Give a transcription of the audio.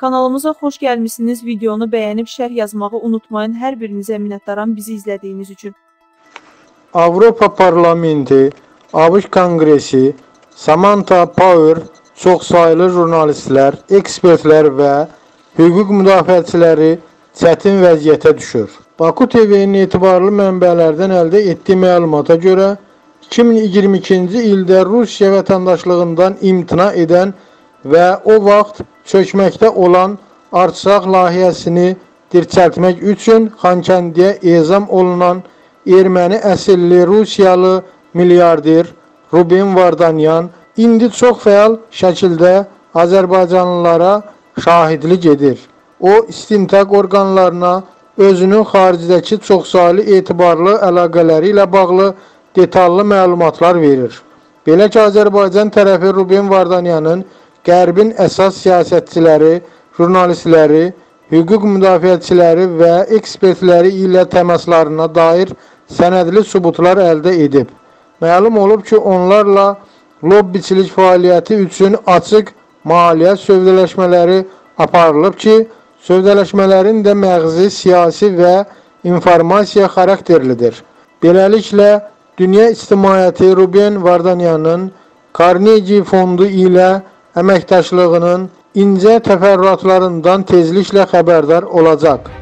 Kanalımıza xoş gəlmişsiniz. Videonu bəyənib şərh yazmağı unutmayın. Hər birinizə minnətdaram bizi izlədiyiniz üçün. Avropa Parlamenti, ABŞ Kongresi, Samantha Power, çoxsaylı jurnalistlər, ekspertlər və hüquq müdafiəçiləri çətin vəziyyətə düşür. Baku TV-nin etibarlı mənbələrdən əldə etdiyi məlumata görə 2022-ci ildə Rusiya vətəndaşlığından imtina edən və o vaxt çökməkdə olan Artsaq layihəsini dirçəltmək üçün Xankəndiyə ezam olunan erməni əsilli Rusiyalı milyarder Rubin Vardanyan indi çox fəal şəkildə Azərbaycanlılara şahidlik edir. O, istintaq orqanlarına özünün xaricdəki çoxsaylı etibarlı əlaqələri ilə bağlı detallı məlumatlar verir. Belə ki, Azərbaycan tərəfi Rubin Vardanyanın Qərbin əsas siyasətçiləri, jurnalistləri, hüquq müdafiəçiləri və ekspertləri ilə təmaslarına dair sənədli sübutlar əldə edib. Məlum olub ki, onlarla lobbiçilik fəaliyyəti üçün açıq maliyyə sövdələşmələri aparılıb ki, sövdələşmələrin də məğzi, siyasi və informasiya xarakterlidir. Beləliklə, dünya ictimaiyyəti Rubin Vardanyanın Carnegie fondu ilə əməkdaşlığının incə təfərrüatlarından tezliklə xəbərdar olacaq.